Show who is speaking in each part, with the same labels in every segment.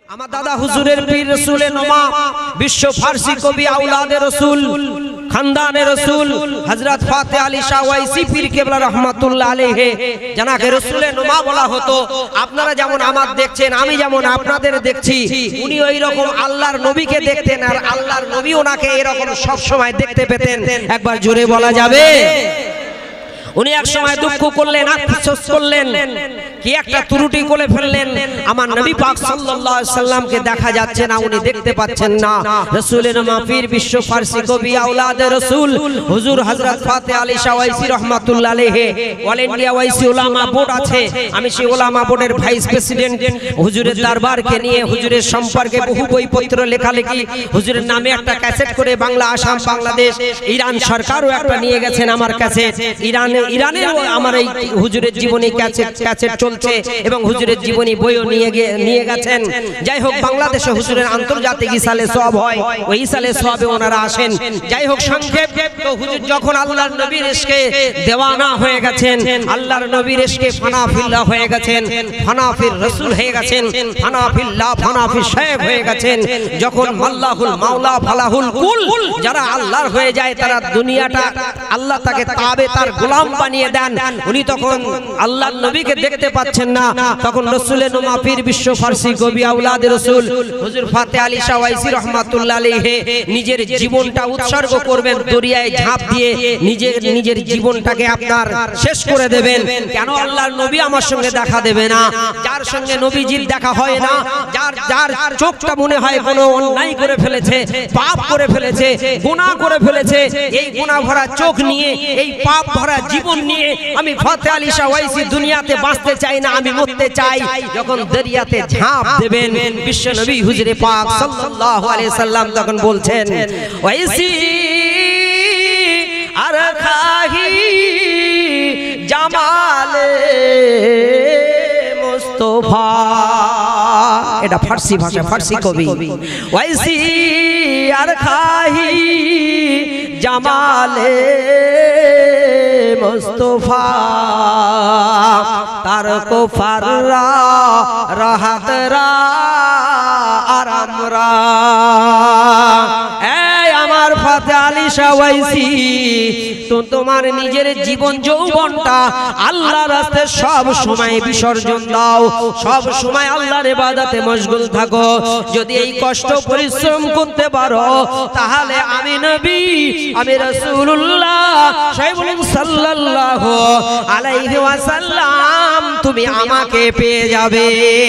Speaker 1: আমার দাদা হুজুরের পীর রসুলে নোমা বিশ্ব ফারসি কবি আওলাদে রসুল খানদানে রসুল হযরত ফাতে আলী শাহ ওয়াইসি পীর কেবলা রহমাতুল্লাহ আলাইহি জানাকে রসুলে নোমা বলা হতো। আপনারা যেমন আমার দেখছেন, আমি যেমন আপনাদের দেখছি, উনি ওই রকম আল্লাহর নবীকে দেখতেন আর আল্লাহর নবী ওনাকে এরকম সব সময় দেখতে পেতেন। একবার জোরে বলা যাবে? উনি এক সময় দুঃখ করলেন, আফসোস করলেন, কি একটা ত্রুটি করে ফেললেন। আমার নবী পাক সাল্লাল্লাহু আলাইহি সাল্লামকে দেখা যাচ্ছে না, উনি দেখতে পাচ্ছেন না। রাসূলের মাফির বিশ্ব ফারসি কবি আওলাদে রাসূল হুজুর হযরত ফাতে আলী শাহ ওয়াইসি রাহমাতুল্লাহ আলাইহি all India Owaisi Ulama board আছে, আমি সেই উলামা বোর্ডের ভাইস প্রেসিডেন্ট। হুজুরের দরবারকে নিয়ে হুজুরের সম্পর্কে বহু বইপত্র লেখালেখি, হুজুরের নামে একটা ক্যাসেট করে বাংলা, আসাম, বাংলাদেশ, ইরান সরকারও একটা নিয়ে গেছেন আমার কাছে। ইরানে আমার এই হুজুরের জীবনী ক্যাসেট চলছে এবং হুজুরের জীবনী বইও নিয়ে গেছেন। যাই হোক, বাংলাদেশে হুজুরের আন্তর্জাতিক ইসালে সওয়াব হয়, ওই ইসালে সওয়াবে ওনারা আসেন। যাই হোক, সংক্ষেপ, তো হুজুর যখন আল্লাহর নবীর ইশকে দেওয়ানা হয়ে গেছেন, আল্লাহর নবীর ইশকে ফানা ফিল্লাহ হয়ে গেছেন, ফানা ফির রাসূল হয়ে গেছেন, ফানা ফিল্লাহ, ফানা ফির শাইখ হয়ে গেছেন, যখন আল্লাহুল মাওলা ফালাহুল কুল, যারা আল্লাহর হয়ে যায় তারা দুনিয়াটা আল্লাহ তাকে তাবে তার গোলাম বানিয়ে দেন। উনি তখন আল্লাহর নবীকে দেখতে পাচ্ছেন না, তখন রাসূলের নোমা পীর বিশ্ব ফারসি কবি আওলাদে রাসূল হুজুর ফাতে আলী শাহ ওয়াইসি রাহমাতুল্লাহ আলাইহি নিজের জীবনটা উৎসর্গ করবেন, দরিয়ায় ঝাঁপ দিয়ে নিজের জীবনটাকে আপনার শেষ করে দেবেন। কেন আল্লাহর নবী আমার সঙ্গে দেখা দেবে না? যার সঙ্গে নবীজির দেখা হয় না, যার চোখটা মনে হয় কোনো অন্যায় করে ফেলেছে, পাপ করে ফেলেছে, গুনাহ করে ফেলেছে, এই গুনাহ ভরা চোখ নিয়ে, এই পাপ ভরা জীবন নিয়ে আমি ফাতে আলী শাহ ওয়াইসি দুনিয়াতে বাঁচতে চাই না, আমি মরতে চাই। যখন দরিয়াতে ঝাঁপ দেবেন, বিশ্ব নবী হুজুরে পাক সাল্লাল্লাহু আলাইহি সাল্লাম তখন বলছেন, ওয়াইসি আর খাহি জামালে মুস্তাফা, এটা ফারসি ভাষা, ফারসি কবি। ওয়াইসি আর খাহি জামালে মুস্তাফা তার কো ফাররা রাহাতরা আরামরা। এই আমার ফাতে আলী শাহ ওয়াইসি, তোমার নিজের জীবন যৌবনটা আল্লাহর রাস্তায় সব সময় বিসর্জন দাও, সব সময় আল্লাহর ইবাদতে মশগুল থাকো। যদি এই কষ্ট পরিশ্রম করতে পারো, তাহলে আমি নবী, আমি রাসূলুল্লাহ সাল্লাল্লাহু আলাইহি ওয়াসাল্লাম, তুমি আমাকে পেয়ে যাবে।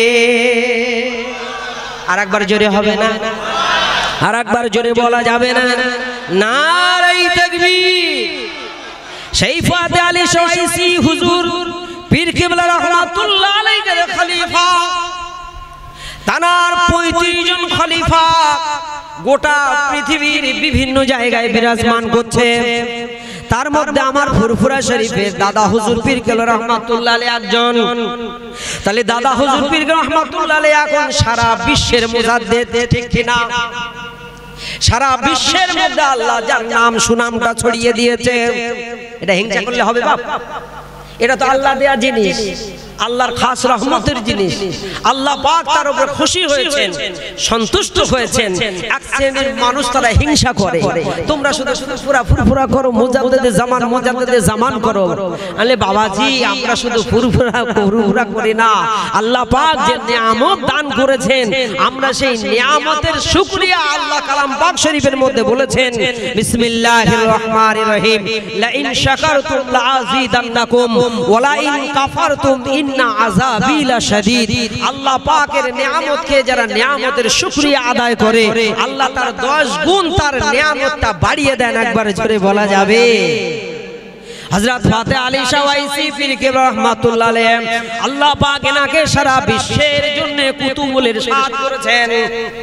Speaker 1: আরেকবার জোরে হবে না? আরেকবার জোরে বলা যাবে না? নারে তাকবীর। সেই ফাতে আলী শাহ ওয়াইসি হুজুর পীর কেবলা রহমাতুল্লাহ আলাইহির খলিফা, তানার 35 জন খলিফা গোটা পৃথিবীর বিভিন্ন জায়গায় বিরাজমান করছে। তার মধ্যে আমার ফুরফুরা শরীফের দাদা হুজুর পীর কেবলা রহমাতুল্লাহ আলাইহি একজন। তাহলে দাদা হুজুর পীর রহমাতুল্লাহ আলাইহি এখন সারা বিশ্বের মুজাদ্দিদ, ঠিক কিনা? সারা বিশ্বের মধ্যে আল্লাহ যার নাম সুনামটা ছড়িয়ে দিয়েছে। এটা হিংসা করলে হবে বাপ? এটা তো আল্লাহ দেয়া জিনিস, আল্লাহর খাস রহমতের জিনিস। আল্লাহ পাক তার উপর খুশি হয়েছেন, সন্তুষ্ট হয়েছেন। এক শ্রেণীর মানুষ তারা হিংসা করে, তোমরা শুধু ফুরফুরা করো, মুজাদ্দিদে জামান করো। আলে বাবাজি, আমরা শুধু ফুরফুরা করি না, আল্লাহ পাক যে নিয়ামত দান করেছেন, আমরা সেই নিয়ামতের শুকরিয়া আল্লাহ কালাম পাক শরীফের মধ্যে বলেছেন, বিসমিল্লাহির রহমানির রহিম, লা ইন শাকারতুম লা আযীদান্নাকুম ওয়া লা ইন কাফারতুম ইন্না আযাবি লাশাদীদ। আল্লাহ পাকের নিয়ামতকে যারা নিয়ামতের শুকরিয়া আদায় করে, আল্লাহ তার 10 গুণ তার নিয়ামতটা বাড়িয়ে দেন। একবার জোরে বলা যাবে? হযরত ফাতে আলী শাহ ওয়াইসি পীর কেবলা রহমাতুল্লাহ আলাইহি, আল্লাহ পাক এনাকে সারা বিশ্বের জন্য কুতুবুল ইরশাদ করেছেন।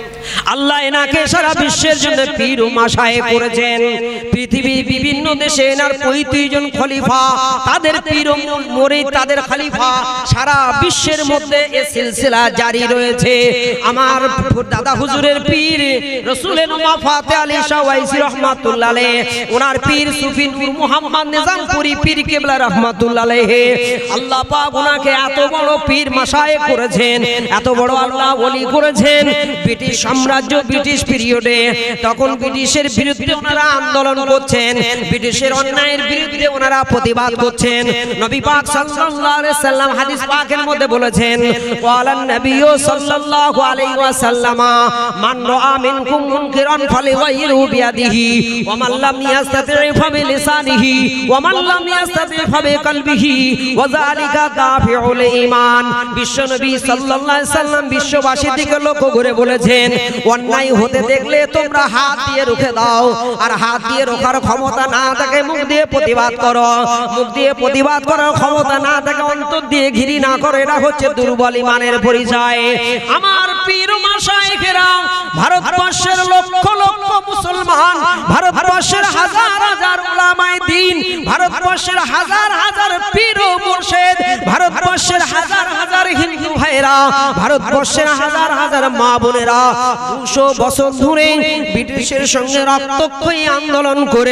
Speaker 1: আল্লাহ এনাকে সারা বিশ্বের জন্য পীর ও মাশায়েখ করেছেন। পৃথিবীর বিভিন্ন দেশে এনার 35 জন খলিফা, তাদের পীর ও মুরিদ, তাদের খলিফা সারা বিশ্বের মধ্যে এই সিলসিলা জারি রয়েছে। আমার দাদা হুজুরের পীর রাসূলে নোমা ফাতে আলী শাহ ওয়াইসি রহমাতুল্লাহ আলাইহি, ওনার পীর সুফি নূর মুহাম্মদ নিজামপুরি পীর কেবলা রহমাতুল্লাহ আলাইহি, আল্লাহ পাক ওনাকে এত বড় পীর মাশায়েখ করেছেন, এত বড় আল্লাহ ওলি করেছেন। ব্রিটিশ সাম্রাজ্য, ব্রিটিশ পিরিয়ডে তখন ব্রিটিশের বিরুদ্ধে ওনারা আন্দোলন করছেন, ব্রিটিশের অন্যায়ের বিরুদ্ধে ওনারা প্রতিবাদ করছেন। নবী পাক সাল্লাল্লাহু আলাইহি সাল্লাম হাদিস পাকের মধ্যে বলেছেন, ক্বালান নবিয়্যু সাল্লাল্লাহু আলাইহি ওয়াসাল্লাম মান রাআ মিনকুম মুনকিরান ফালিগাইয়িরহু বিয়াদিহি ওয়া মান লাম ইয়াস্তাতি' ফাবিলিসানিহি ওয়া মান লাম ইয়াস্তাতি' ফাবিকলবিহি ওয়া যালিকা দাফিউল ঈমান। বিশ্বনবী সাল্লাল্লাহু আলাইহি সাল্লাম বিশ্ববাসীর দিকে লক্ষ্য করে বলেছেন, অন্যায় হতে দেখলে তোমরা হাত দিয়ে রুখে দাও, আর হাত দিয়ে রোখার ক্ষমতা না থাকে মুখ দিয়ে প্রতিবাদ করো, মুখ দিয়ে প্রতিবাদ করার ক্ষমতা না থাকে অন্তর দিয়ে ঘৃণা করো। এটা হচ্ছে দুর্বল ঈমানের পরিচয়। আমার পীর মাশায়েখেরা, ভারতবর্ষের লক্ষ লক্ষ মুসলমান, ভারতবর্ষের হাজার হাজার উলামায়ে দ্বীন, ভারতবর্ষের হাজার হাজার পীর ও মুর্শিদ, ভারতবর্ষের হাজার হাজার হিন্দু ভাইরা, ভারতবর্ষের হাজার হাজার মা বোনেরা 200 বছর ধরে ব্রিটিশের সঙ্গে রক্তক্ষয়ী আন্দোলন করে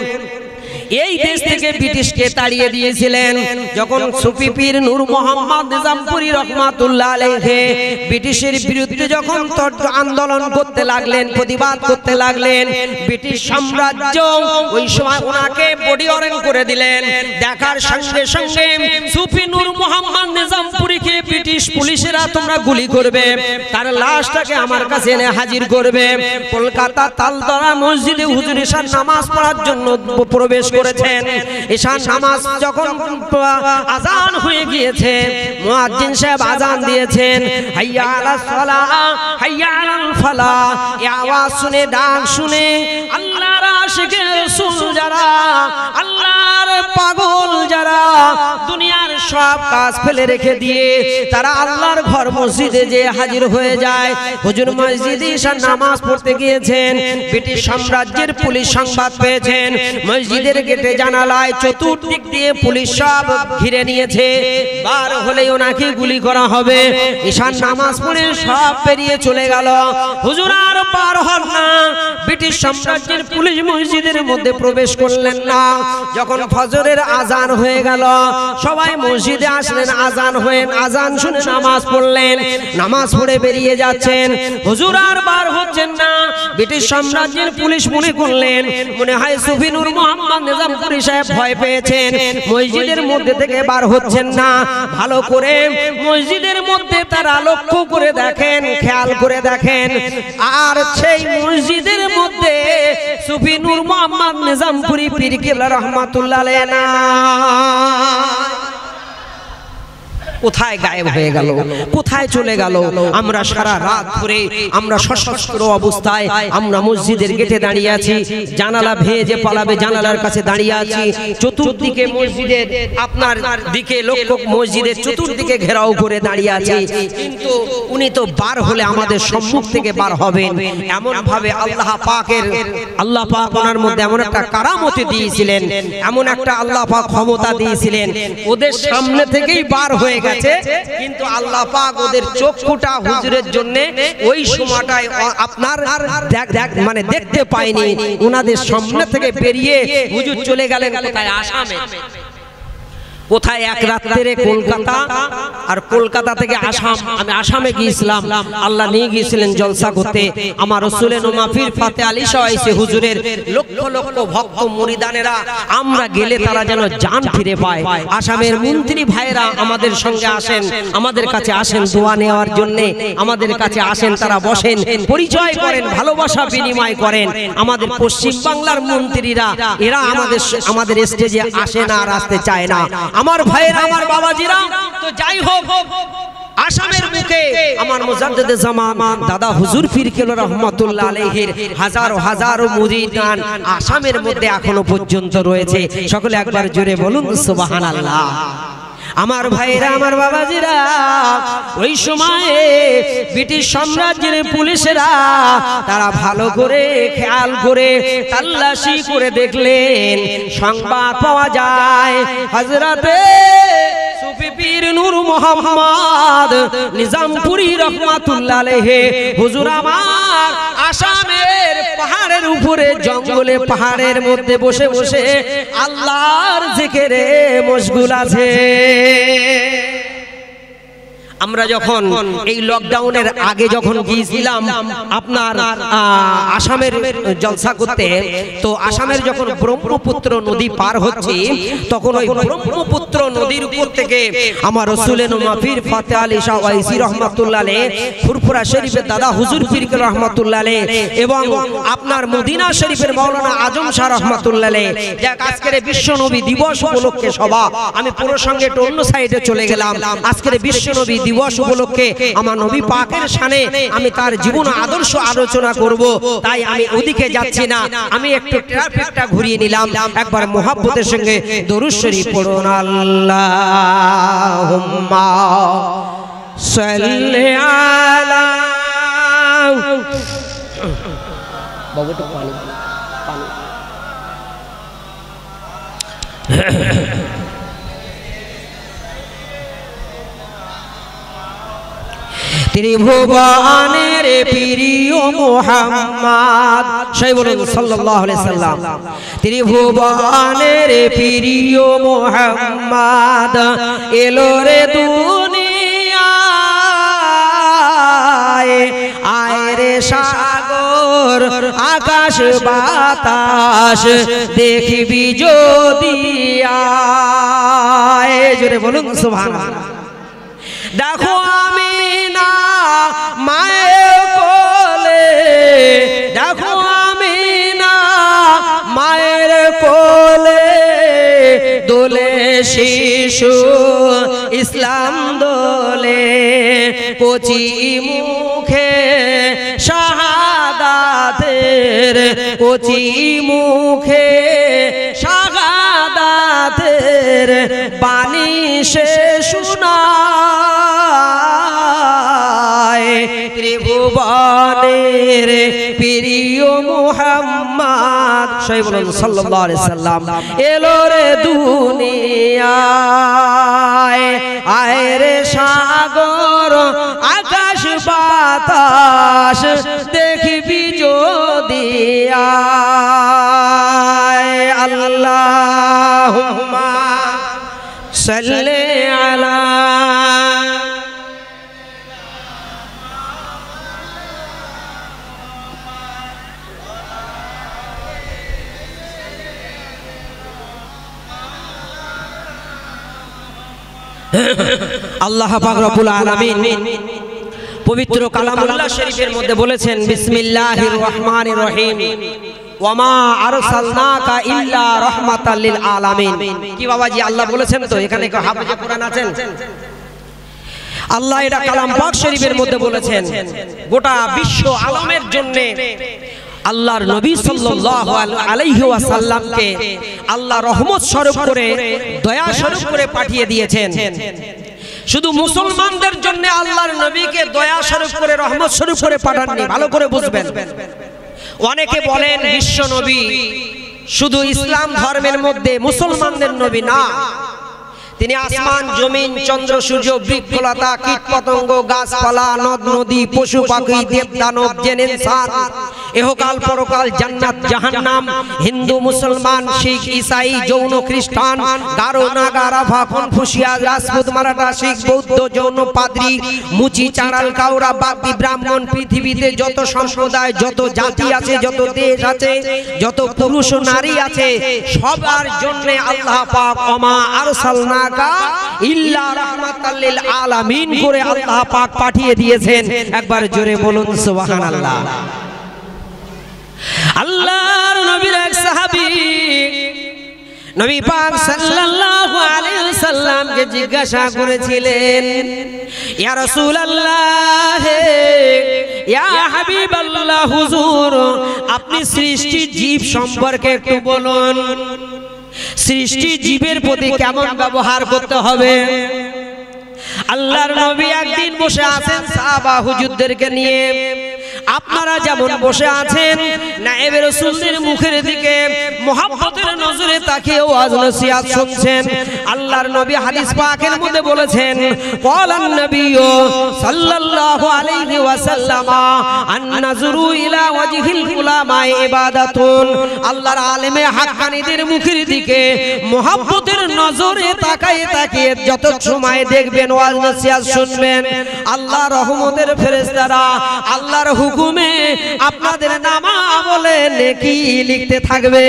Speaker 1: এই দেশ থেকে ব্রিটিশকে তাড়িয়ে দিয়েছিলেন। যখন সুফি পীর নূর মুহাম্মদ নিজামপুরি রহমাতুল্লাহ আলাইহি ব্রিটিশের বিরুদ্ধে যখন আন্দোলন করতে লাগলেন, প্রতিবাদ করতে লাগলেন, ব্রিটিশ সাম্রাজ্য ওই সময় ওনাকে বডি অরেস্ট করে দিলেন। দেখার সঙ্গে সঙ্গে সুফি নূর মুহাম্মদ নিজামপুরিকে ব্রিটিশ পুলিশেরা তোমরা গুলি করবে, তার লাশটাকে আমার কাছে এনে হাজির করবে। কলকাতা তালতলা মসজিদে হুজুর ঈশার নামাজ পড়ার জন্য প্রবেশ করেছেন। ঈশার নামাজ যখন আযান হয়ে গিয়েছে, মুয়াজ্জিন সাহেব আযান দিয়েছেন, হাইয়া আলাস সালাহ হাইয়া আলাল ফালাহ, এই আওয়াজ শুনে, ডাক শুনে আল্লাহর আশিকে রাসূল যারা, আল্লাহর পাগল যারা, দুনিয়ার সব কাজ ফেলে রেখে দিয়ে তারা আল্লাহর ঘর মসজিদে যে হাজির হয়ে যায়। হুজুর মসজিদে ঈশার নামাজ পড়তে গিয়েছেন, ব্রিটিশ সাম্রাজ্যের পুলিশ সংবাদ পেয়েছেন, মসজিদের গেটে জানালায় চতুর্দিক দিয়ে পুলিশ সব ঘিরে নিয়েছে, বার হলেই ওনাকে গুলি করা হবে। ঈশার নামাজ পড়ে সব পেরিয়ে চলে গেল, হুজুর আর পার হন না। ব্রিটিশ সাম্রাজ্যের পুলিশ মসজিদের মধ্যে প্রবেশ করলেন না। যখন ফজরের আজান হয়ে গেল, সবাই মসজিদে আসলেন, আজান হয়ে আজান শুনে নামাজ পড়লেন, নামাজ পড়ে বেরিয়ে যাচ্ছেন, হুজুর আর বার হচ্ছেন না। ব্রিটিশ সাম্রাজ্যের পুলিশ মনে করলেন মনে হয় সুফি নূর মুহাম্মদ নিজামপুরি সাহেব ভয় পেয়েছেন, মসজিদের মধ্যে থেকে বার হচ্ছেন না। ভালো করে মসজিদের মধ্যে তারা লক্ষ্য করে দেখেন, খেয়াল করে দেখেন, আর সেই মসজিদের মধ্যে সুফি নূর মুহাম্মদ নিজামপুরি পীর কেবলা রহমাতুল্লাহ আলাইহি না। কোথায় গায়েব হয়ে গেল, কোথায় চলে গেল? আমরা সারা রাত ধরে আমরা সশস্ত্র অবস্থায় আমরা মসজিদের গেটে দাঁড়িয়ে আছি, জানালা ভেজে পালাবে জানালার কাছে দাঁড়িয়ে আছি, চতুর্দিকে মসজিদের আপনার দিকে লক্ষ্য, মসজিদের চতুর্দিকে ঘেরাও করে দাঁড়িয়ে আছি, কিন্তু উনি তো বার হলে আমাদের সম্মুখ থেকে বার হবেন। এমন ভাবে আল্লাহ পাক ওনার মধ্যে এমন একটা কারামতি দিয়েছিলেন, এমন একটা আল্লাহ পাক ক্ষমতা দিয়েছিলেন, ওদের সামনে থেকেই বার হয়ে গেছে, কিন্তু আল্লাহ পাক ওদের চক্ষুটা হুজুরের জন্য ওই সময়টায় আপনার মানে দেখতে পায়নি। ওনাদের সামনে থেকে বেরিয়ে হুজুর চলে গেলেন কোথায়? আসামে। কোথায়? এক রাত্রে কলকাতা, আর কলকাতা থেকে আসাম। আমি আসামে গিয়েছিলাম, আল্লাহ নিয়ে গিয়েছিলেন জলসা করতে। আমার রাসূলে নোমা পীর ফাতে আলী শাহ ওয়াইসি হুজুরের লক্ষ লক্ষ ভক্ত মুরিদানেরা আমরা গেলে তারা যেন জান ফিরে পায়। আসামের মন্ত্রী ভাইরা আমাদের সঙ্গে আসেন, আমাদের কাছে আসেন দোয়া নেওয়ার জন্য, আমাদের কাছে আসেন, তারা বসেন, পরিচয় করেন, ভালোবাসা বিনিময় করেন। আমাদের পশ্চিম বাংলার মন্ত্রীরা এরা আমাদের স্টেজে আসে না, আর আসতে চায় না। আমার ভাইয়েরা, আমার বাবাজিরা, তো যাই হোক, আসামের মুখে আমার মুজাদ্দিদে জামান দাদা হুজুর পীর কেবলা রহমাতুল্লাহ আলাইহির হাজারো হাজারো মুরিদান আসামের মধ্যে এখনো পর্যন্ত রয়েছে। সকলে একবার জোরে বলুন সুবহানাল্লাহ। আমার ভাইরা, আমার বাবাজিরা, ওই সময়ে ব্রিটিশ সাম্রাজ্যের পুলিশেরা তারা ভালো করে খেয়াল করে তাল্লাশি করে দেখলেন, সংবাদ পাওয়া যায় হযরতে সুফি পীর নূর মোহাম্মদ নিজামপুরী রহমাতুল্লাহ আলাইহি হুজুর আমার আসামের পাহাড়ের উপরে জঙ্গলে পাহাড়ের মধ্যে বসে বসে আল্লাহর জিকিরে মশগুল আছে। আমরা যখন এই লকডাউনের আগে যখন গিয়েছিলাম আপনার আসামের জলসা করতে, তো আসামের যখন ব্রহ্মপুত্র নদী পার হচ্ছে তখন ওই ব্রহ্মপুত্র নদীর উপর থেকে আমার রাসূলের মাফির ফাতে আলী শাহ ওয়াইসি রহমাতুল্লাহ আলাইহি, ফুরফুরা শরীফের দাদা হুজুর পীর রহমাতুল্লাহ আলাইহি এবং আপনার মদিনা শরীফের মাওলানা আজম শাহ রহমাতুল্লাহ আলাইহি, যাক আজকের বিশ্ব নবী দিবস উপলক্ষে সভা, আমি পুরো সঙ্গে একটু অন্য সাইডে চলে গেলাম। আজকের বিশ্ব নবী দিবস উপলক্ষে আমার নবী পাকের শানে আমি তার জীবন আদর্শ আলোচনা করব, তাই আমি ওদিকে যাচ্ছি না, আমি একটু ট্রাফিকটা ঘুরিয়ে নিলাম। একবার মুহাব্বতের সঙ্গে দরুদ শরীফ পড়ুন। আল্লাহুম্মা সাল্লি আলা বাবু তো পানি ত্রিভুবনের প্রিয় মুহাম্মদ, সেই বলুন সাল্লাল্লাহু আলাইহি সাল্লাম। ত্রিভুবনের প্রিয় মুহাম্মদ এলো রে দুনিয়ায়, আয় রে সাগর আকাশ বাতাস দেখবি যদি আয়, জোরে বলুন সুবহানাল্লাহ। দেখো আমিনা মায়ের কোলে, দেখো আমিনা মায়ের কোলে, দোলে শিশু ইসলাম দোলে, কচি মুখে শাহাদাতের, কচি মুখে শাহাদাতের বাণী সে শোনায়। ত্রিভুবনের প্রিয় মুহাম্মদ, সেই বলুন সাল্লাল্লাহু আলাইহি সাল্লাম, এলো রে দুনিয়ায়, আয় রে সাগর আকাশ বাতাস দেখবি যদি আয়। আল্লাহুম্মা সাল্লি আলা আল্লাহ পাক রব্বুল আলামিন পবিত্র কালামুল্লাহ শরীফের মধ্যে বলেছেন, বিসমিল্লাহির রহমানির রহিম, ওয়ামা আরসালনাকা ইল্লা রাহমাতাল লিল আলামিন। কি বাবাজি আল্লাহ বলেছেন? তো এখানে কেউ হাফেজে কোরআন আছেন? আল্লাহ এটা কালাম পাক শরীফের মধ্যে বলেছেন, গোটা বিশ্ব আলমের জন্য আল্লাহর নবী সাল্লাল্লাহু আলাইহি ওয়াসাল্লামকে আল্লাহ রহমত স্বরূপ করে, দয়া স্বরূপ করে পাঠিয়ে দিয়েছেন। শুধু মুসলমানদের জন্য আল্লাহর নবীকে দয়া স্বরূপ করে, রহমত স্বরূপ করে পাঠাননি, ভালো করে বুঝবেন। অনেকে বলেন বিশ্ব নবী শুধু ইসলাম ধর্মের মধ্যে মুসলমানদের নবী না, তিনি আসমান জমিন চন্দ্র সূর্য বৃক্ষলতা কীট পতঙ্গ গাছপালা নদ নদী পশু পাখি দেব দানব জেন ইনসান, এহকাল পরকাল জান্নাত জাহান্নাম, হিন্দু মুসলমান শিখ ঈসাই জৈন খ্রিস্টান গারো নাগা রাভা কনফুসিয়া রাজপুত মারাঠা শিখ বৌদ্ধ জৈন পাদ্রী মুচি চাঁড়াল কাউরা বাগদি ব্রাহ্মণ, পৃথিবীতে যত সম্প্রদায় যত জাতি আছে, যত দেশ আছে, যত পুরুষ ও নারী আছে, সবার জন্য আল্লাহ পাক ওমা আরসালনাকা ইল্লা রাহমাতাল লিল আলামিন করে আল্লাহ পাক পাঠিয়ে দিয়েছেন। একবার জোরে বলুন সুবহানাল্লাহ। আল্লাহর নবীর এক সাহাবী নবী পাক সাল্লাল্লাহু আলাইহি ওয়াসাল্লামকে জিজ্ঞাসা করেছিলেন, ইয়া রাসূলুল্লাহ, ইয়া হাবিবাল্লাহ, হুজুর আপনি সৃষ্টি জীব সম্পর্কে একটু বলুন। সৃষ্টি জীবের প্রতি কেমন ব্যবহার করতে হবে। আল্লাহর নবী একদিন বসে আছেন সাহাবা হুজুরদেরকে নিয়ে, আপনারা যেমন বসে আছেন নায়েবে রাসূলের মুখের দিকে মুহাব্বতের নজরে তাকিয়ে ওয়াজ নসিহত শুনছেন। আল্লাহর নবী হাদিস পাকের মধ্যে বলেছেন, ক্বালান নবিয়্যু সাল্লাল্লাহু আলাইহি ওয়াসাল্লাম আন-নাযরু ইলা ওয়াজহিল উলামা ইবাদাতুন। আল্লাহর আলেমে হাক্কানীদের মুখের দিকে মুহাব্বতের নজরে তাকিয়ে যত সময় দেখবেন ওয়াজ নসিহত শুনবেন, আল্লাহর রহমতের ফেরেশতারা আল্লাহর হুকুমে আপনাদের নামামলে নেকি লিখতে থাকবে।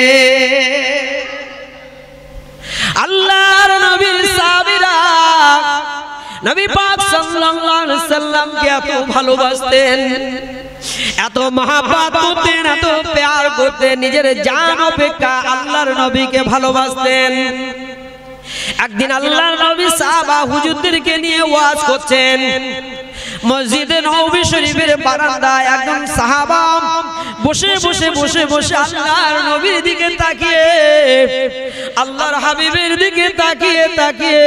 Speaker 1: আল্লাহর নবীর সাহাবীরা নবী পাক সাল্লাল্লাহু আলাইহি সাল্লামকে এত ভালোবাসতেন, এত মহব্বত করতেন, এত প্যার করতেন, নিজের জান অপেক্ষা আল্লাহর নবীকে ভালোবাসতেন। একদিন আল্লাহর নবী সাহাবা হুজুরদেরকে নিয়ে ওয়াজ করছেন, মসজিদে নববী শরীফের বারান্দায় একজন সাহাবা বসে আল্লাহর নবীর দিকে তাকিয়ে, আল্লাহর হাবিবের দিকে তাকিয়ে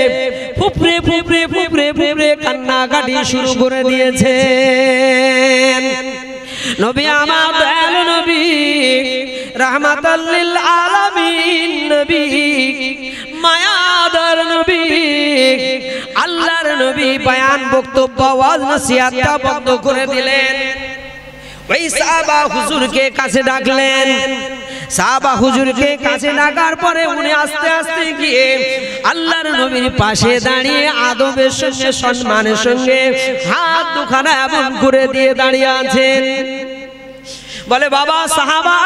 Speaker 1: ফুপরে কান্নাকাটি শুরু করে দিয়েছেন। নবী আমার দয়ালু নবী, রাহমাতাল লিল আলামিন নবী, মায়াদার নবী, আল্লাহর নবী বয়ান বক্তব্য ওয়াজ নসিহতটা বন্ধ করে দিলেন। ওই সাহাবা হুজুরকে কাছে ডাকলেন। সাহাবা হুজুরকে কাছে ডাকার পরে উনি আস্তে আস্তে গিয়ে আল্লাহর নবীর পাশে দাঁড়িয়ে আদবের সঙ্গে সম্মানের সঙ্গে হাত দুখানা এমন করে দিয়ে দাঁড়িয়ে আছেন। বলে, বাবা সাহাবা,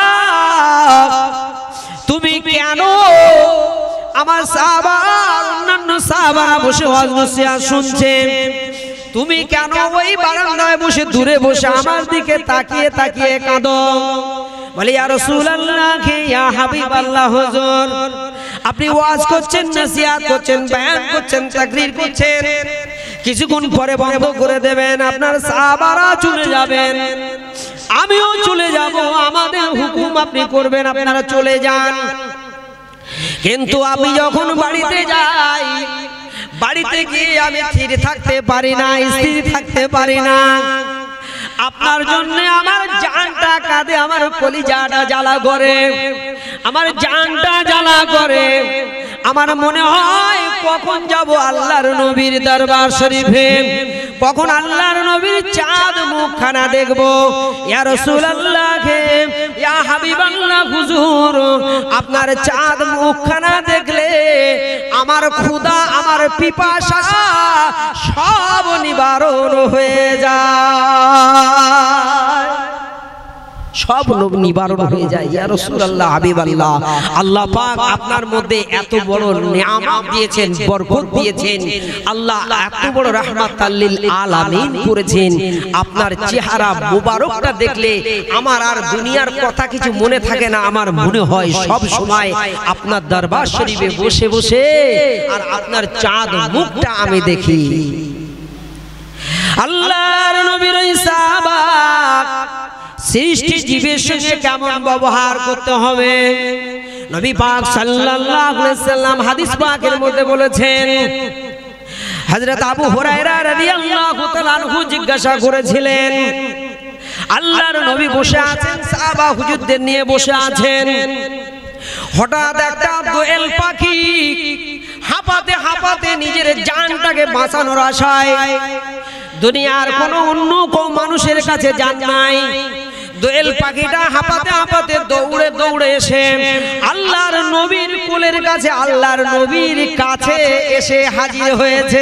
Speaker 1: তুমি কেন আমার সাহাবা অন্যান্য সাহাবারা বসে ওয়াজ নসিহত শুনছেন, তুমি কেন ওই বারান্দায় বসে দূরে বসে আমার দিকে তাকিয়ে কাঁদো? বলে, ইয়া রাসূলুল্লাহ, ইয়া হাবিবাল্লাহ, হুজুর আপনি ওয়াজ করছেন, নসিহত করছেন, বয়ান করছেন, তাকরীর করছেন, কিছুক্ষণ পরে বন্ধ করে দেবেন, আপনার সাহাবারা চলে যাবেন, আমিও চলে যাব, আমাদের হুকুম আপনি করবেন, আপনারা চলে যান। কিন্তু আমি যখন বাড়িতে যাই, বাড়িতে গিয়ে আমি স্থির থাকতে পারি না, স্থির থাকতে পারি না। আপনার জন্য আমার জানটা কাঁদে, আমার কলিজাটা জ্বালা করে, আমার জানটা জ্বালা করে। আমার মনে হয় কখন যাব আল্লাহর নবীর দরবার শরীফে, কখন আল্লাহর নবীর চাঁদ মুখখানা দেখব। ইয়া রাসূলুল্লাহ, ইয়া হাবিবাল্লাহ, হুজুর আপনার চাঁদ মুখখানা দেখলে আমার ক্ষুধা, আমার পিপাসা সব নিবারণ হয়ে যায়, সব নিবারণ হয়ে যায়। ইয়া রাসূলুল্লাহ, হাবিবাল্লাহ, আল্লাহ পাক আপনার মধ্যে এত বড় নিয়ামত দিয়েছেন, বরকত দিয়েছেন, আল্লাহ এত বড় রাহমাতাল লিল আলামিন করেছেন। আপনার চেহারা মুবারকটা দেখলে আমার আর দুনিয়ার কথা কিছু মনে থাকে না, আমার মনে হয় সব সময় আপনার দরবার শরীফে বসে বসে আর আপনার চাঁদ মুখটা আমি দেখি। আল্লাহর নবীর সাহাবা সৃষ্টি জীবের সঙ্গে কেমন ব্যবহার করতে হবে, নবী পাক সাল্লাল্লাহু আলাইহি সাল্লাম হাদিস পাকের মধ্যে বলেছেন। হযরত আবু হুরায়রা রাদিয়াল্লাহু তাআলা আনহু জিজ্ঞাসা করেছিলেন, আল্লাহর নবী বসে আছেন, সাহাবা হুজুরদের নিয়ে বসে আছেন, হঠাৎ একটা দোয়েল পাখি হাঁপাতে হাঁপাতে নিজের জানটাকে বাঁচানোর আশায়, দুনিয়ার কোনো অন্য মানুষের কাছে জান নাই, দোয়েল পাখিটা হাঁপাতে হাঁপাতে দৌড়ে এসে আল্লাহর নবীর কোলের কাছে, আল্লাহর নবীর কাছে এসে হাজির হয়েছে।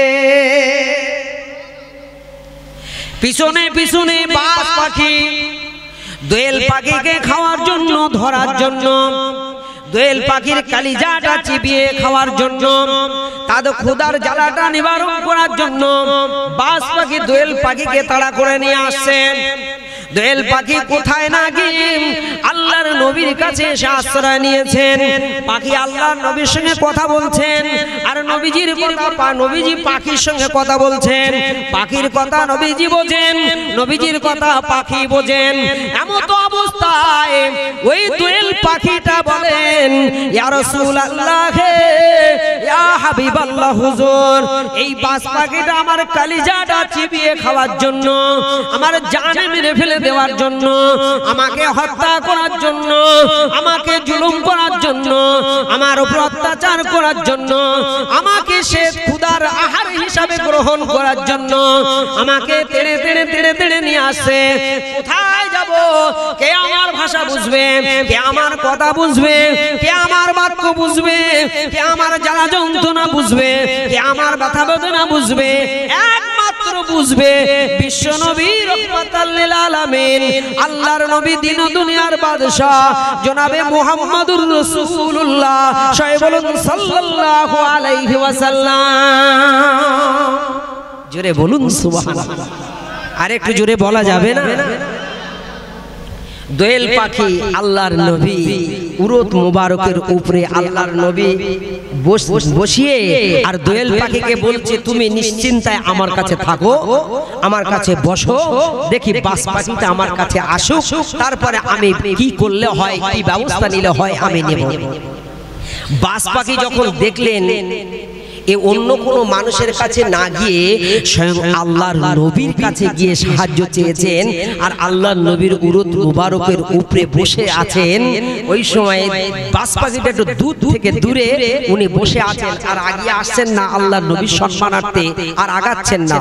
Speaker 1: পিছনে পিছনে বাজ পাখি দোয়েল পাখিকে খাওয়ার জন্য, ধরার জন্য, দোয়েল পাখির কালিজাটা চিবিয়ে খাওয়ার জন্য, তাদের ক্ষুধার জ্বালাটা নিবারণ করার জন্য বাজ পাখি দোয়েল পাখিকে তাড়া করে নিয়ে আসছে। দোয়েল পাখি কোথায় না গিয়ে আল্লাহর নবীর কাছে এসে আশ্রয় নিয়েছেন। পাখি আল্লাহর নবীর সঙ্গে কথা বলছেন আর নবীজির কথা নবীজি পাখির সঙ্গে কথা বলছেন। পাখির কথা নবীজি বোঝেন, নবীজির কথা পাখি বোঝেন। এমন তো অবস্থায় ওই দোয়েল পাখিটা বলেন, ইয়া রাসূলুল্লাহ, ইয়া হাবিবাল্লাহ হুজুর, এই বাজ পাখিটা আমার কলিজাটা চিবিয়ে খাওয়ার জন্য, আমার জান মেরে ফেলে দেওয়ার জন্য, আমাকে হত্যা করার জন্য, আমাকে জুলুম করার জন্য, আমার উপর অত্যাচার করার জন্য, আমাকে সে ক্ষুধার আহার হিসাবে গ্রহণ করার জন্য আমাকে তেড়ে তেড়ে তেড়ে তেড়ে নিয়ে আসে। কোথায় যাব? কে আমার ভাষা বুঝবে? কে আমার কথা বুঝবে? কে আমার বাক্য বুঝবে? কে আমার জ্বালা যন্ত্রণা বুঝবে? কে আমার ব্যথা বেদনা বুঝবে? একমাত্র বুঝবে বিশ্ব নবী রাহমাতাল লিল আলামিন, আল্লাহর নবী দিন ও দুনিয়ার বাদশা জনাবে মুহাম্মদুর রাসূলুল্লাহ সাল্লাল্লাহু আলাইহি ওয়াসাল্লাম। জোরে বলুন সুবহানাল্লাহ। আর একটু জোরে বলা যাবে না? দোয়েল পাখি আল্লাহর নবী উরত মুবারকের উপরে আল্লাহর নবী বসিয়ে আর দোয়েল পাখিকে বলছে, তুমি নিশ্চিন্তায় আমার কাছে থাকো, আমার কাছে বসো, দেখি বাজ পাখিটা আমার কাছে আসুক, তারপরে আমি কি করলে হয়, কি ব্যবস্থা নিলে হয় আমি নেব। বাজ পাখি যখন দেখলেন এ অন্য কোনো মানুষের কাছে না গিয়ে স্বয়ং আল্লাহর নবীর কাছে গিয়ে সাহায্য চেয়েছেন আর আল্লাহর নবীর উরত মুবারকের উপরে বসে আছেন, ওই সময় বাজ পাখিটা একটু দূর থেকে দূরে উনি বসে আছেন আর আগিয়ে আসছেন না আল্লাহর নবীর সম্মানার্থে, আর আগাচ্ছেন না।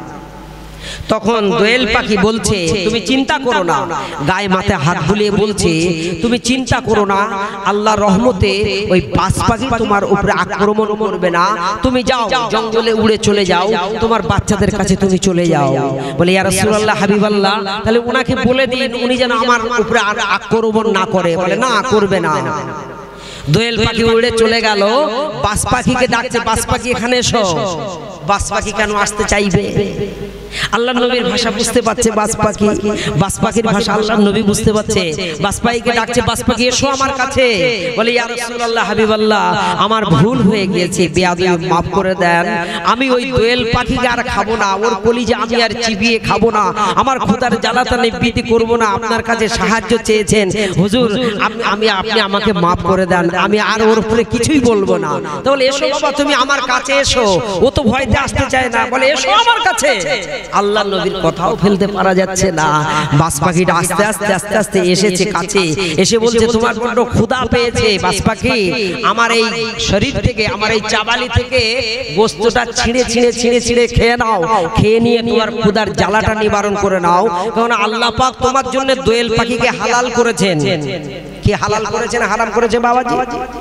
Speaker 1: তখন দোয়েল পাখি বলছে, তুমি চিন্তা করো না, গায়ে মাথায় হাত বুলিয়ে বলছে, তুমি চিন্তা করো না, আল্লাহর রহমতে ওই বাজ পাখি তোমার উপরে আক্রমণ করবে না, তুমি যাও জঙ্গলে উড়ে চলে যাও, তোমার বাচ্চাদের কাছে তুমি চলে যাও। বলে ইয়া রাসূলুল্লাহ, হাবিবাল্লাহ, তাহলে উনাকে বলে দিন উনি যেন আমার উপরে আক্রমণ না করে। বলে না, করবে না। দোয়েল পাখি উড়ে চলে গেল, বাজ পাখিকে ডাকছে, বাজ পাখি এখানে এসো। বাজ পাখি কেন আসতে চাইবে? আল্লাহর নবীর ভাষা বুঝতে পারছে বাজ পাখি, বাজ পাখির ভাষা আল্লাহর নবী বুঝতে পারছে। বাজ পাখিকে ডাকছে, বাজ পাখি এসো আমার কাছে। বলে ইয়া রাসূলুল্লাহ, হাবিবাল্লাহ, আমার ভুল হয়ে গিয়েছে, বেয়াদবি মাফ করে দেন, আমি ওই দোয়েল পাখিকে আর খাবো না, ওর কলিজা আমি আর চিবিয়ে খাবো না, আমার ক্ষুধার জ্বালাটা নিবৃত্তি করবো না, আপনার কাছে সাহায্য চেয়েছেন হুজুর, আপনি আমাকে মাফ করে দেন, আমি আর ওর উপরে কিছুই বলবো না। তাহলে এসো বাবা, তুমি আমার কাছে এসো। ও তো ভয়তে আসতে চায় না, বলে এসো আমার কাছে। আল্লাহর নবীর কথাও ফেলতে পারা যাচ্ছে না। বাজ পাখিটা আস্তে আস্তে আস্তে আস্তে এসেছে কাছে, এসে বলছে, তোমার বড্ড ক্ষুধা পেয়েছে বাজ পাখি, আমার এই শরীর থেকে, আমার এই চাবালি থেকে গোশতটা ছিঁড়ে ছিঁড়ে ছিঁড়ে ছিঁড়ে খেয়ে নাও, খেয়ে নিয়ে তোমার ক্ষুধার জ্বালাটা নিবারণ করে নাও, কারণ আল্লাহ পাক তোমার জন্য দোয়েল পাখিকে হালাল করেছেন। কি হালাল করেছেন? হারাম করেছে বাবাজি।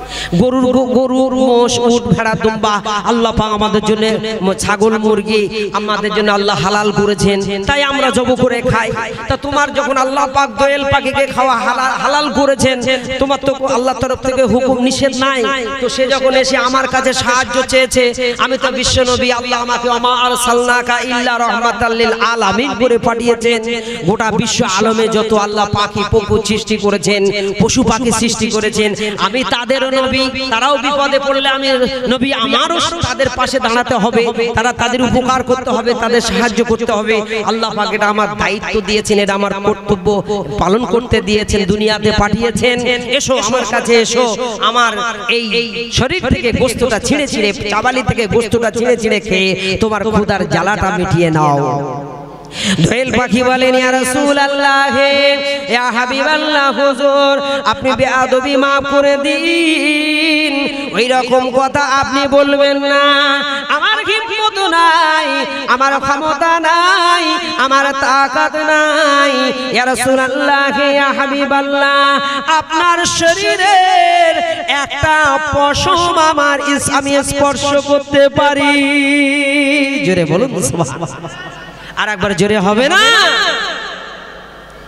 Speaker 1: গরুর মোষ, উট, ভেড়া, দুম্বা আল্লাহ পাক আমাদের জন্য, ছাগল, মুরগি আমাদের জন্য আল্লাহ হালাল করেছেন, তাই আমরা জব করে খাই। তা তোমার যখন আল্লাহ পাক দোয়েল পাখিকে খাওয়া হালাল করেছেন, তোমার তো আল্লাহর তরফ থেকে হুকুম নিষেধ নাই, তো সে যখন এসে আমার কাছে সাহায্য চেয়েছে, আমি তো বিশ্ব নবী, আল্লাহ আমাকে ওমা আরসালনাকা ইল্লা রাহমাতাল লিল আলামিন করে পাঠিয়েছেন। গোটা বিশ্ব আলমে যত আল্লাহ পাখি পশু সৃষ্টি করেছেন, পশু পাখি সৃষ্টি করেছেন, আমি তাদেরও নবী, তারাও বিপদে পড়লে আমি নবী, আমারও তাদের পাশে দাঁড়াতে হবে, তাদের উপকার করতে হবে, তাদের সাহায্য করতে হবে। আল্লাহ পাক এটা আমার দায়িত্ব দিয়েছেন, এটা আমার কর্তব্য পালন করতে দিয়েছেন, দুনিয়াতে পাঠিয়েছেন। এসো আমার কাছে এসো, আমার এই শরীর থেকে গোশতটা ছিঁড়ে ছিঁড়ে, চাবালি থেকে গোশতটা ছিঁড়ে ছিঁড়ে খেয়ে তোমার ক্ষুধার জ্বালাটা মিটিয়ে নাও। দোয়েল পাখি বলেন, ইয়া রাসূলুল্লাহ, ইয়া হাবিবাল্লাহ, হুজুর আপনি বেয়াদবি মাফ করে দিন, ওই রকম কথা আপনি বলবেন না, আমার হিম্মত নাই, আমার ক্ষমতা নাই, আমার তাকাত নাই। ইয়া রাসূলুল্লাহ, ইয়া হাবিবাল্লাহ, আপনার শরীরের একটা পশম আমি স্পর্শ করতে পারি। জোরে বলুন সুবহানাল্লাহ। আর একবার জোরে হবে না?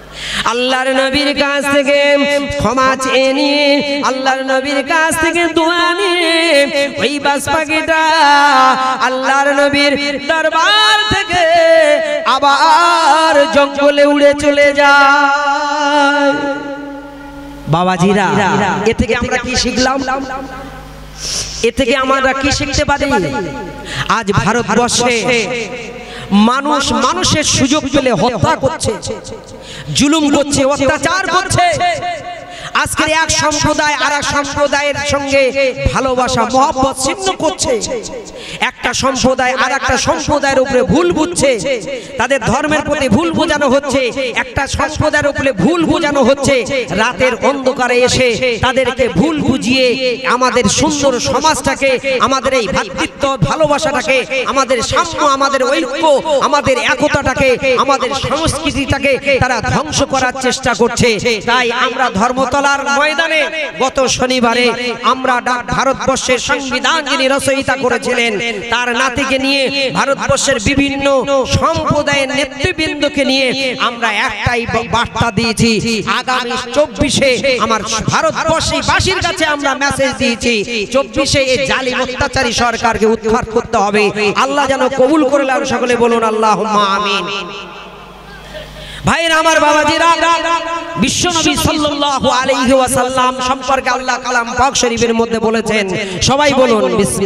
Speaker 1: আল্লাহর নবীর কাছ থেকে ক্ষমা চেয়ে নিয়ে আল্লাহর নবীর কাছ থেকে দোয়া নিয়ে ওই বাজ পাখিটা আল্লাহর নবীর দরবার থেকে আবার জঙ্গলে উড়ে চলে যায়। বাবাজিরা, এ থেকে আমরা কি শিখলাম? এ থেকে আমরা কি শিখতে পারি? আজ ভারতবর্ষে মানুষ মানুষের সুযোগ পেলে হত্যা করছে, জুলুম করছে, অত্যাচার করছে। আজকের এক সম্প্রদায় আর এক সম্প্রদায়ের সঙ্গে ভালোবাসা মহব্বত ছিন্ন করছে। একটা সম্প্রদায় আর একটা সম্প্রদায়ের উপরে ভুল বুঝছে, তাদের ধর্মের প্রতি ভুল বোঝানো হচ্ছে। একটা সম্প্রদায়ের উপরে ভুল বোঝানো হচ্ছে। রাতের অন্ধকারে এসে তাদেরকে ভুল বুঝিয়ে আমাদের সুন্দর সমাজটাকে, আমাদের এই ভ্রাতৃত্ব ভালোবাসাটাকে, আমাদের সাম্য, আমাদের ঐক্য, আমাদের একতাটাকে, আমাদের সংস্কৃতিটাকে তারা ধ্বংস করার চেষ্টা করছে। তাই আমরা ধর্মতলার ময়দানে গত শনিবারে আমরা ভারতবর্ষের সংবিধান যিনি রচয়িতা করেছিলেন তার নাতিকে নিয়ে ভারতবর্ষের বিভিন্ন সম্প্রদায়ের নেতৃবৃন্দকে নিয়ে আমরা একটাই বার্তা দিয়েছি। আগামী 24-এ আমার ভারতবর্ষবাসীর কাছে আমরা মেসেজ দিয়েছি, 24-এ এই জালিম অত্যাচারী সরকারকে উৎখাত করতে হবে। আল্লাহ যেন কবুল করে নেন, সকলে বলুন আল্লাহুম্মা আমিন। ভাইরা আমার, বাবাজিরা, বিশ্বনবী সাল্লাল্লাহু আলাইহি ওয়াসাল্লাম সম্পর্কে আল্লাহ কালাম পাক শরীফের মধ্যে বলেছেন, সবাই বলুন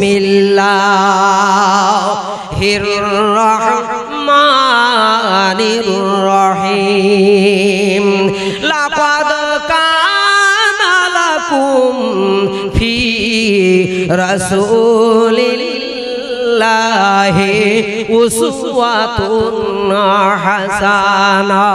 Speaker 1: বিসমিল্লাহির রহমানির রহিম। লাকাদ কানা লাকুম ফি রাসূলিল্লাহি উসওয়াতুন হাসানা।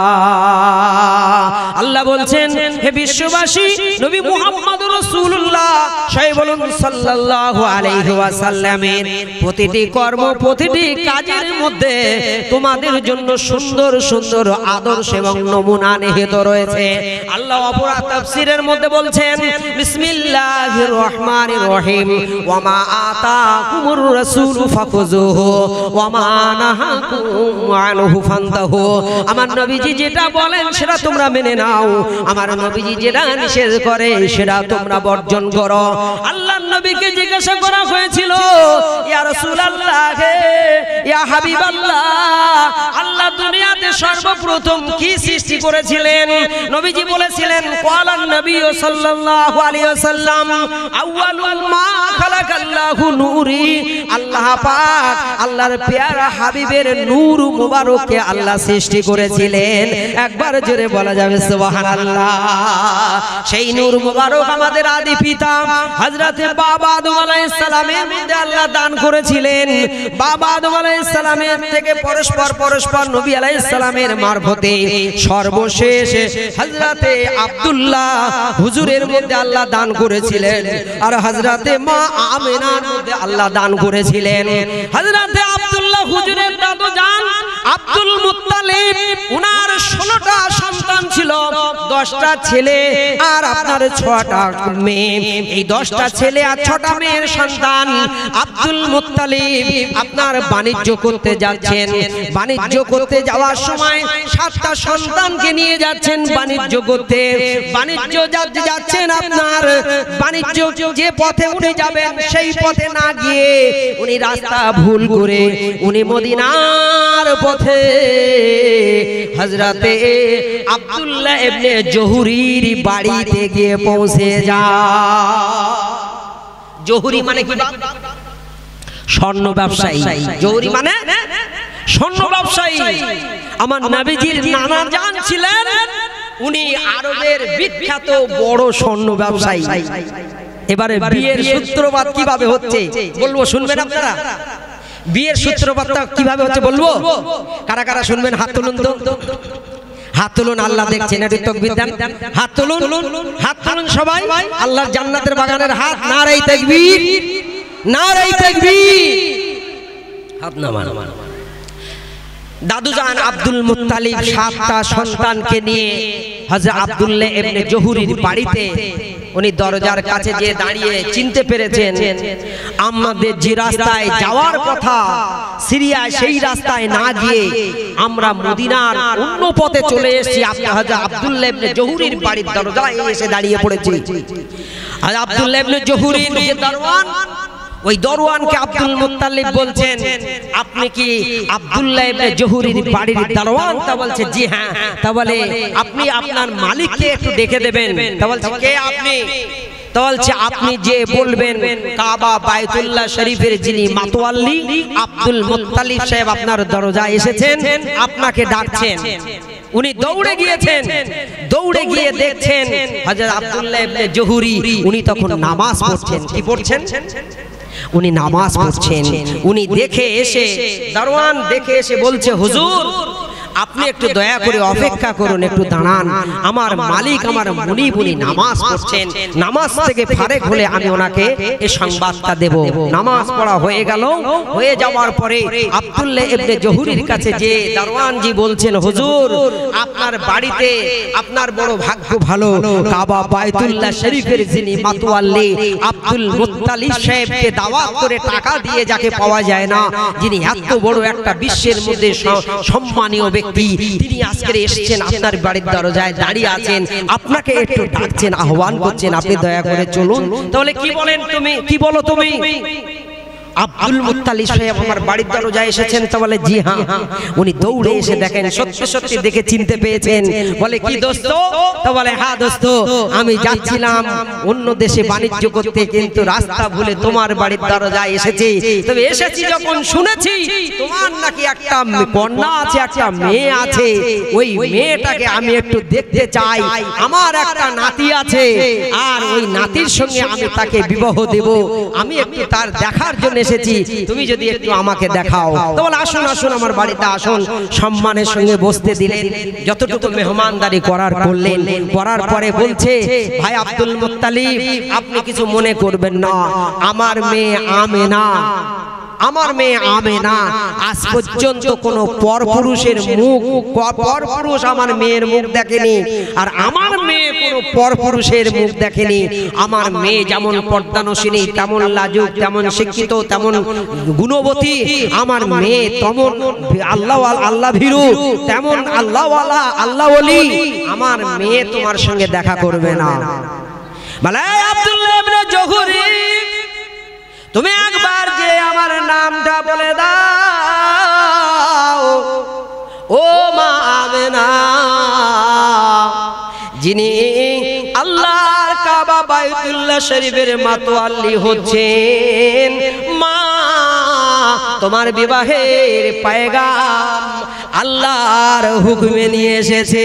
Speaker 1: আল্লাহ বলছেন, হে বিশ্ববাসী, নবী মুহাম্মদুর রাসূলুল্লাহ সবাই বলুন সাল্লাল্লাহু আলাইহি ওয়াসাল্লামের প্রতিটি কর্ম, প্রতিটি কাজের মধ্যে তোমাদের জন্য সুন্দর সুন্দর আদর্শ এবং নমুনা নিহিত রয়েছে। আল্লাহ অপর তাফসীরের মধ্যে বলছেন, বিসমিল্লাহির রহমানির রহিম। ওয়া মা আতাকুমুর রাসূলু ফাখুযুহু ওয়া মা নাহাকুম আনহু ফান্তাহু। আমার নবীজি যেটা বলেন সেটা তোমরা মেনে নাও, আমার নবীজি যেটা নিষেধ করে সেটা তোমরা বর্জন করো। আল্লাহর নবীকে জিজ্ঞাসা করা হয়েছিল, ইয়া রাসূলুল্লাহ, ইয়া হাবিবাল্লাহ, আল্লাহ দুনিয়াতে সর্বপ্রথম কি সৃষ্টি করেছিলেন? নবীজি বলেছিলেন, ক্বালান নবী সাল্লাল্লাহু আলাইহি ওয়াসাল্লাম, আউয়ালু মা খালাকাল্লাহু নূরি। আল্লাহ পাক আল্লাহর পেয়ারা হাবিবের নূর মুবারককে আল্লাহ সৃষ্টি করেছিলেন। একবার জোরে বলা যাবে সুবহানাল্লাহ। সেই নূর মুবারক আমাদের আদি পিতা হযরতে বাবা আদম আলাইহিস সালামের মধ্যে আল্লাহ দান করেছিলেন। বাবা আদম আলাইহিস সালামের থেকে পরস্পর নবী আলাইহিস সালামের মারফতে সর্বশেষ হযরতে আব্দুল্লাহ হুজুরের মধ্যে আল্লাহ দান করেছিলেন। আর হযরতে মা আমিনার মধ্যে আল্লাহ দান করেছিলেন। হযরতে আব্দুল্লাহ হুজুরের দাদু জান আব্দুল মুত্তালিব, উনার 16টা সন্তান ছিল, 10টা ছেলে আর আপনার 6টা মেয়ে। এই 10টা ছেলে আর 6টা মেয়ের সন্তান আব্দুল মুত্তালিব আপনার বাণিজ্য করতে যাচ্ছেন। বাণিজ্য করতে যাওয়ার সময় 7টা সন্তানকে নিয়ে যাচ্ছেন বাণিজ্য করতে। বাণিজ্য যাচ্ছেন, আপনার বাণিজ্য যে পথে উনি যাবেন সেই পথে না গিয়ে উনি রাস্তা ভুল করে উনি মদিনার পথে হযরতে আব্দুল্লাহ ইবনে জহুরির বাড়িতে গিয়ে পৌঁছে যায়। জহুরি মানে কি? স্বর্ণ ব্যবসায়ী। জহুরি মানে স্বর্ণ ব্যবসায়ী। আমার নবীজির নানা জান ছিলেন, উনি আরবের বিখ্যাত বড় স্বর্ণ ব্যবসায়ী। এবারে বিয়ের সূত্রপাত কিভাবে হচ্ছে বলবো, শুনবেন আপনারা? বিয়ের সূত্রপাতটা কিভাবে হচ্ছে বলবো? কারা কারা শুনবেন হাত তুলুন তো, হাত তুলুন। আল্লাহ দেখছেন, একটু তাকবীর দেন। হাত তুলুন, হাত তুলুন সবাই। আল্লাহর জান্নাতের বাগানের হাত। নারায়ে তাকবীর, নারায়ে তাকবীর। হাত নামান। দাদুজান আব্দুল মুত্তালিব 7টা সন্তানকে নিয়ে হযরত আব্দুল্লাহ ইবনে জহুরীর বাড়িতে উনি দরজার কাছে গিয়ে দাঁড়িয়ে চিনতে পেরেছেন আমাদের যে রাস্তায় যাওয়ার কথা সিরিয়া সেই রাস্তায় না গিয়ে আমরা মদিনার অন্য পথে চলে এসেছি। হযরত আব্দুল্লাহ ইবনে জহুরীর বাড়ির দরজায় এসে দাঁড়িয়ে পড়েছি। আর আব্দুল্লাহ ইবনে জহুরীর যে দরওয়ান, ওই দরওয়ানকে আব্দুল মুত্তালিব বলছেন, আপনি কি আব্দুল্লাহ ইবনে জহুরীর বাড়ির দরওয়ান? তা বলছে জি হ্যাঁ। তা বলে আপনি আপনার মালিককে একটু ডেকে দেবেন। তা বলছে কে আপনি? তা বলছে আপনি যে বলবেন কাবা বাইতুল্লাহ শরীফের যিনি মাতোয়াল্লি আব্দুল মুত্তালিব সাহেব আপনার দরজায় এসেছেন, আপনাকে ডাকছেন। উনি দৌড়ে গিয়েছেন, দৌড়ে গিয়ে দেখছেন হযরত আব্দুল্লাহ ইবনে জহুরী উনি তখন নামাজ পড়ছেন। কি পড়ছেন? উনি নামাজ পড়ছেন। উনি দেখে এসে দরওয়ান দেখে এসে বলছে হুজুর আপনি একটু দয়া করে অপেক্ষা করুন, একটু দাঁড়ান, আমার মালিক আমার মুনিব উনি নামাজ পড়ছেন, নামাজ থেকে ফারেক হলে আমি ওনাকে এই সংবাদটা দেব। নামাজ পড়া হয়ে গেল। হয়ে যাওয়ার পরে আব্দুল্লাহ ইবনে জহুরীর কাছে যে দরওয়ানজি বলছেন হুজুর আপনার বাড়িতে আপনার বড় ভাগ্য ভালো, কাবা বাইতুল্লাহ শরীফের যিনি মাতোয়াল্লি আব্দুল মুত্তালিব সাহেবকে দাওয়াত করে টাকা দিয়ে যাকে পাওয়া যায় না, যিনি এত বড় একটা বিশ্বের মধ্যে সম্মানীয় ব্যক্তি, তিনি আজকে এসেছেন আপনার বাড়ির দরজায় দাঁড়িয়ে আছেন, আপনাকে একটু ডাকছেন, আহ্বান করছেন, আপনি দয়া করে চলুন। তাহলে কি বলেন তুমি? কি বলো তুমি? আব্দুল মুত্তালিব সাহেব আমার বাড়ির দরজায় এসেছেন? তা বলে জি হ্যাঁ। উনি দৌড়ে এসে দেখেন সত্যি সত্যি দেখে চিনতে পেয়েছেন। বলে কি দোস্ত? তা বলে হ্যাঁ দোস্ত, আমি যাচ্ছিলাম অন্য দেশে বাণিজ্য করতে, কিন্তু রাস্তা ভুলে তোমার বাড়ির দরজায় এসেছি। তবে এসেছি যখন শুনেছি তোমার নাকি একটা কন্যা আছে, একটা মেয়ে আছে, ওই মেয়েটাকে আমি একটু দেখতে চাই। আমার একটা নাতি আছে, আর ওই নাতির সঙ্গে আমি তাকে বিবাহ দেব। আমি একটু তার দেখার জন্য এসেছি, তুমি যদি একটু আমাকে দেখাও। তো বলে আসুন আসুন আমার বাড়িতে আসুন। সম্মানের সঙ্গে বসতে দিলেন, যতটুকু মেহমানদারি করার করলেন। করার পরে বলছে ভাই আব্দুল মুত্তালিব আপনি কিছু মনে করবেন না, আমার মেয়ে আমেনা, আমার মেয়ে আমেনা আজ পর্যন্ত কোন পরপুরুষের মুখ, পরপুরুষ আমার মেয়ের মুখ দেখেনি, আর আমার মেয়ে কোন পরপুরুষের মুখ দেখেনি। আমার মেয়ে যেমন পর্দানশীলী, তেমন লাজুক, তেমন শিক্ষিত, তেমন গুণবতী। আমার মেয়ে তেমন আল্লাহ ভীরু, তেমন আল্লাহওয়ালা, আল্লাহ ওলি। আমার মেয়ে তোমার সঙ্গে দেখা করবে না। বলে আব্দুল্লাহ ইবনে জহুরী তুমি একবার যে আমার নামটা বলে দাও, ও মা আমেনা, যিনি আল্লাহর কাবা বাইতুল্লাহ শরীফের মাতোয়াল্লি হচ্ছেন, মা তোমার বিবাহের পয়গাম আল্লাহর হুকুমে নিয়ে এসেছে।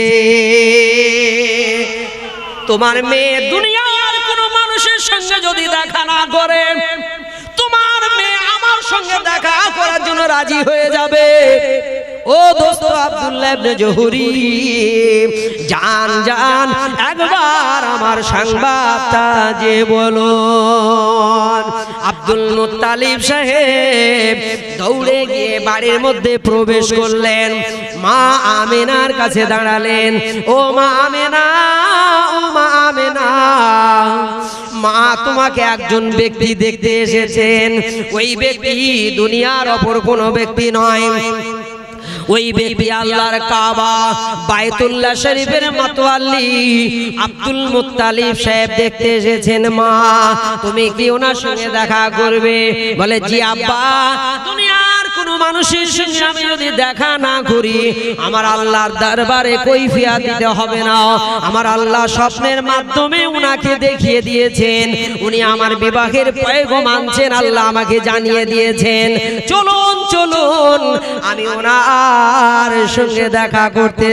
Speaker 1: তোমার মেয়ে দুনিয়ার কোন মানুষের সঙ্গে যদি দেখা না করে, তোমার মেয়ে আমার সঙ্গে দেখা করার জন্য রাজি হয়ে যাবে। ও দোস্ত আব্দুল্লাহ ইবনে জহুরী, জান জান একবার আমার সংবাদটা যে বলো। আব্দুল মুত্তালিব সাহেব দৌড়ে গিয়ে বাড়ির মধ্যে প্রবেশ করলেন, মা আমেনার কাছে দাঁড়ালেন। ও মা আমেনা, ও মা আমেনা, মা তোমাকে একজন ব্যক্তি দেখতে এসেছেন। ওই ব্যক্তি দুনিয়ার অপর কোনো ব্যক্তি নয়, ওই ব্যক্তি আল্লাহর কাবা বাইতুল্লাহ শরীফের মাতোয়াল্লি আব্দুল মুত্তালিব সাহেব দেখতে এসেছেন। মা তুমি কি ওনার সঙ্গে দেখা করবে? বলে জি আব্বা, দুনিয়ার কোন মানুষের সঙ্গে আমি যদি দেখা না করি, আমার আল্লাহর দরবারে কৈফিয়ত দিতে হবে না। আমার আল্লাহ স্বপ্নের মাধ্যমে উনাকে দেখিয়ে দিয়েছেন, উনি আমার বিবাহের পয়গাম আনছেন, আল্লাহ আমাকে জানিয়ে দিয়েছেন। চলুন চলুন, আমি ওনার সঙ্গে দেখা করতে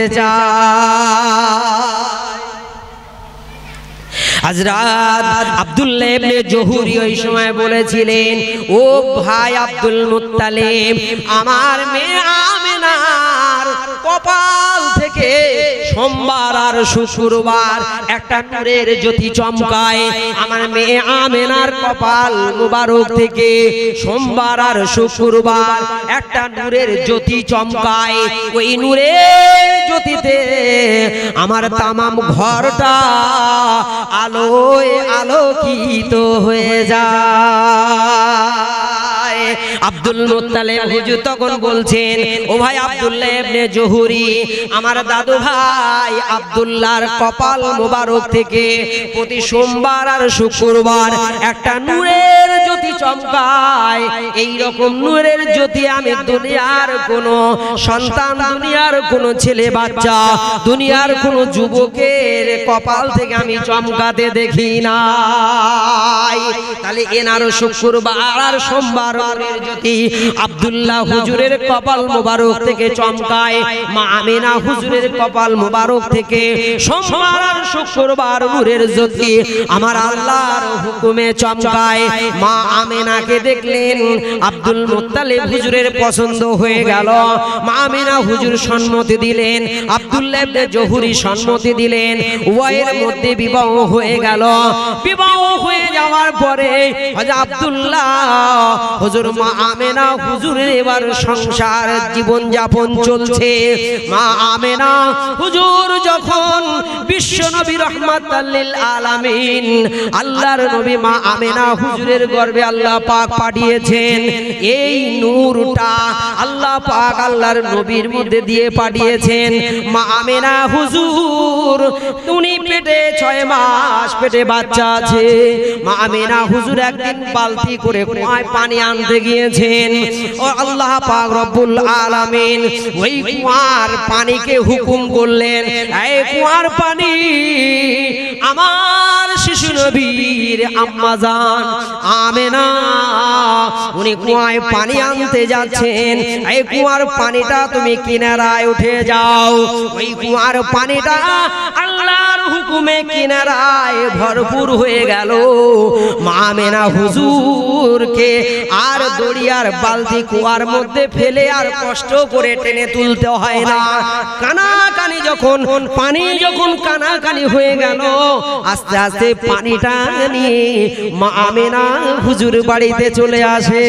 Speaker 1: চাই। হযরত আব্দুল্লাহ ইবনে জহুরী ওই সময় বলেছিলেন, ও ভাই আব্দুল মুত্তালিব, আমার মেয়ে আমেনার কপাল থেকে সোমবার আর শুক্রবার একটা নূরের জ্যোতি চমকায় আমার মেয়ে আমেনার কপাল মুবারক থেকে। সোমবার আর শুক্রবার একটা নূরের জ্যোতি চমকায়, ওই নূরের জ্যোতিতে আমার তামাম ঘরটা আলোয় আলোকিত হয়ে যায়। আব্দুল মুত্তালিব হুজুর তখন বলছেন, ও ভাই আব্দুল্লাহ ইবনে জহুরি, আমার দাদু ভাই আব্দুল্লাহর কপাল মোবারক থেকে প্রতি সোমবার আর শুক্রবার একটা নূরের জ্যোতি চমকায়। এই রকম নূরের জ্যোতি আমি দুনিয়ার কোন সন্তান, দুনিয়ার কোন ছেলে বাচ্চা, দুনিয়ার কোন যুবকের কপাল থেকে আমি চমকাতে দেখি নাই। তাহলে এনারও শুক্রবার আর সোমবার নূরের জ্যোতি আব্দুল্লাহ হুজুরের কপাল মোবারক থেকে চমকায়, মা আমিনা হুজুরের কপাল মোবারক থেকে সোমবার আর শুক্রবার নূরের জ্যোতি আমার আল্লাহর হুকুমে চমকায়। মা আমিনাকে দেখলেন আব্দুল মুত্তালিব হুজুরের পছন্দ হয়ে গেল। মা আমিনা হুজুর সম্মতি দিলেন, আব্দুল্লাহ ইবনে জহুরি সম্মতি দিলেন, উভয়ের মধ্যে বিবাহ হয়ে গেল। বিবাহ হয়ে যাওয়ার পরে হযরত আব্দুল্লাহ হুজুর মা আমিনা হুজুরের এবার সংসার জীবন যাপন চলছে। মা আমিনা হুজুর যখন বিশ্ব নবী রাহমাতাল লিল আলামিন আল্লাহর নবী মা আমিনা হুজুরের গর্ভে আল্লাহ পাক পাঠিয়েছেন, এই নূরটা আল্লাহ পাক আল্লাহর নবীর মধ্যে দিয়ে পাঠিয়েছেন। মা আমিনা হুজুর উনি পেটে 6 মাস পেটে বাচ্চা আছে। মা আমিনা হুজুর একদিন বালতি করে কুয়ায় পানি আনতে গিয়েছেন, ও আল্লাহ পাক রব্বুল আলামিন ওই কুয়ার পানিকে হুকুম করলেন, এই কুয়ার পানি আমার শিশু নবীর আম্মা জান আমেনা উনি কুয়ায় পানি আনতে যাচ্ছেন, এই কুয়ার পানিটা তুমি কিনারায় উঠে যাও। ওই কুয়ার পানিটা আল্লাহর হুকুমে কিনারায় ভরপুর হয়ে গেল। মা আমেনা হুজুরকে আর দড়িয়ার বালতি কুয়ার মধ্যে ফেলে আর কষ্ট করে টেনে তুলতে হয় না। কানাকানি যখন পানি যখন কানাকানি হয়ে গেল, আস্তে আস্তে পানিটা নিয়ে মা আমেনা হুজুর বাড়িতে চলে আসে।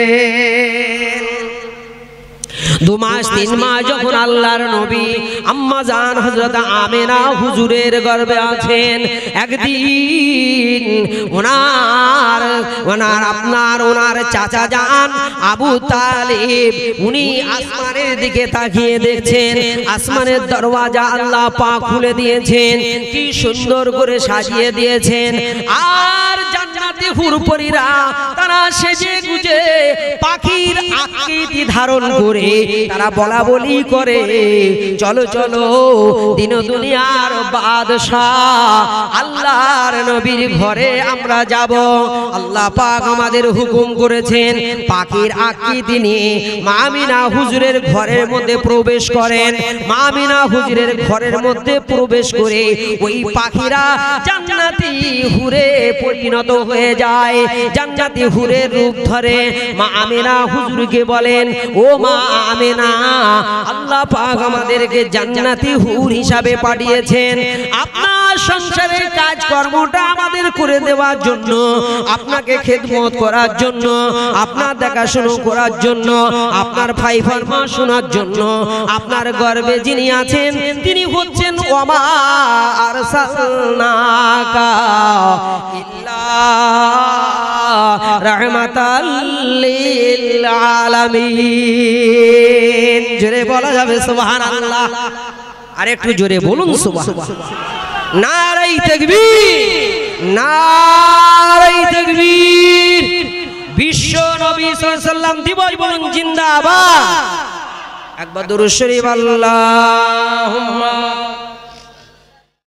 Speaker 1: 2 মাস 3 মাস যখন আল্লাহর নবী আম্মা জান হযরত আমেনা হুজুরের গর্ভে আছেন, একদিন ওনার চাচা জান আবু তালিব উনি আসমানের দিকে তাকিয়ে দেখছেন, আসমানের দরওয়াজা আল্লাহ পাক খুলে দিয়েছেন, কি সুন্দর করে সাজিয়ে দিয়েছেন। আর জান্নাতি হুরপরীরা তারা সেজে গুজে পাখির আকৃতি ধারণ করে তারা বলা বলি করে, চলো চলো দিন দুনিয়ার বাদশাহ আল্লাহর নবীর ঘরে আমরা যাব। আল্লাহ পাক আমাদের হুকুম করেছেন পাখির আকৃতি নিয়ে মা আমিনা হুজুরের ঘরের মধ্যে প্রবেশ করেন। মা আমিনা হুজুরের ঘরের মধ্যে প্রবেশ করে ওই পাখিরা জান্নাতি হুরে পরিণত হয়ে যায়, জান্নাতি হুরের রূপ ধরে। মা আমিনা হুজুরকে বলেন, ও মা আমিনা, আল্লাহ পাক আমাদেরকে জান্নাতি হুর হিসাবে পাঠিয়েছেন আপনার সংসারের কাজকর্মটা আমাদের করে দেওয়ার জন্য, আপনাকে খেদমত করার জন্য, আপনার দেখাশোনা করার জন্য, আপনার ভাই ফরমান শোনার জন্য। আপনার গর্ভে যিনি আছেন তিনি হচ্ছেন ওমা আরসালনাকা ইল্লা রাহমাতাল লিল আলামিন। জোরে বলা যাবে সুবহানাল্লাহ? আর একটু জোরে বলুন সুবহানাল্লাহ। নারে তাকবীর, নারে তাকবীর। বিশ্ব নবী সাল্লাল্লাহু আলাইহি ওয়াসাল্লাম দিবস বলুন জিন্দাবাদ। একবার দুরূদ শরীফ আল্লাহুম্মা